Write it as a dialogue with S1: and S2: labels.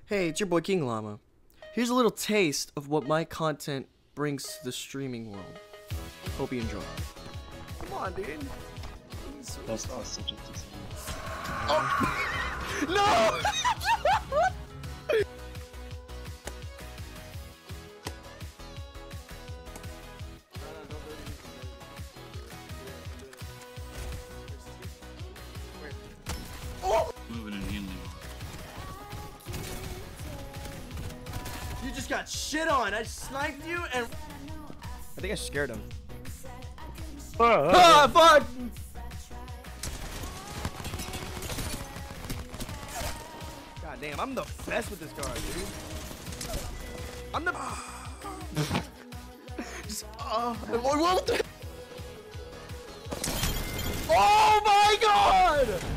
S1: Hey, it's your boy King Llama. Here's a little taste of what my content brings to the streaming world. Hope you enjoy. Come on, dude.
S2: That's such a disease.
S1: Oh! No!
S2: Moving and healing.
S1: You just got shit on. I sniped you and I think I scared him. Ah, fuck! God damn, I'm the best with this card, dude. I'm the. Just, what the? Oh my god!